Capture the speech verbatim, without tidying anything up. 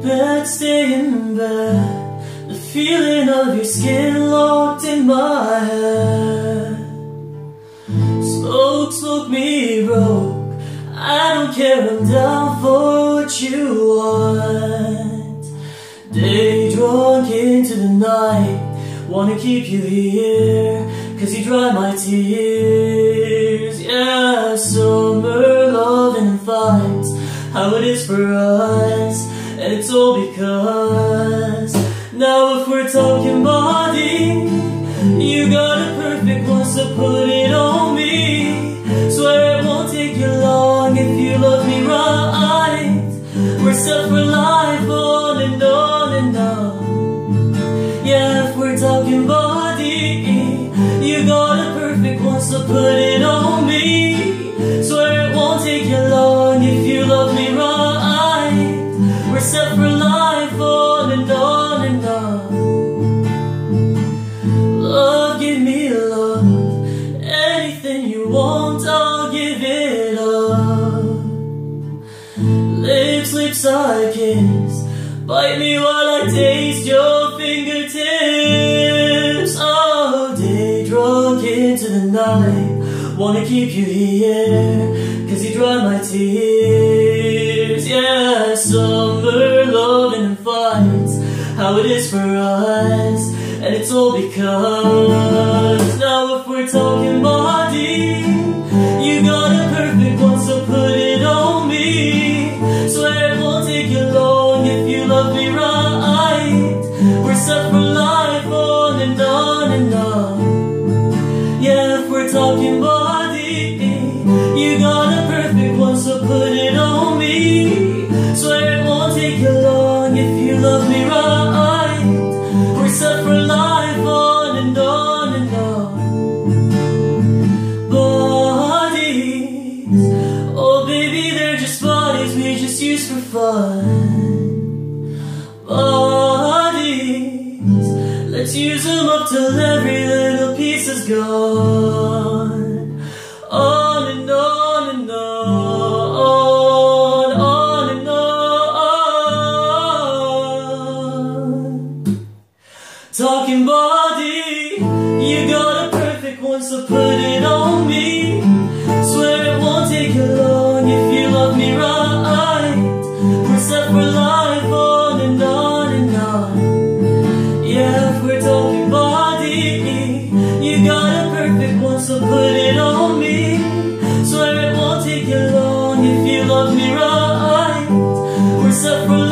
bed, staying in bed, the feeling of your skin locked in my head. Smoke, smoke me broke, I don't care, I'm down for what you want. Day drunk into the night, wanna keep you here, cause you dry my tears. Yeah, summer loving and fights, how it is for us, and it's all because now if we're talking body, you got a perfect one, so put it on me. Swear it won't take you long if you love me right. We're set for life, on and on and on. Yeah, if we're talking body, you got a perfect one, so put it on me. Swear it won't take you long if you love me right. We're set for life, on and on and on. Love, give me love, anything you want, I'll give it up. Lips, lips I kiss, bite me while I taste your fingertips. Oh, day drunk into the night, wanna keep you here, cause you dry my tears. Yeah, summer loving and fights, how it is for us, and it's all because now if we're talking body, you got a perfect one, so put it on me. Swear it won't take you long if you love me right. We're set for life, on and on and on. Yeah, if we're talking body, you got a perfect one, so put it on me. Swear it won't take you long if you love me right. We're set for life, on and on and on. Bodies, oh baby, they're just bodies we just use for fun. Bodies, let's use them up till every little piece is gone. On and on and on, on and on. Talking body, you got a perfect one, so put it on me. Swear it won't take you long if you love me right. We're set for life, on and on and on. Yeah, if we're talking body, you got a perfect one, so put it on me. Swear it won't take you long if you love me right. We're set for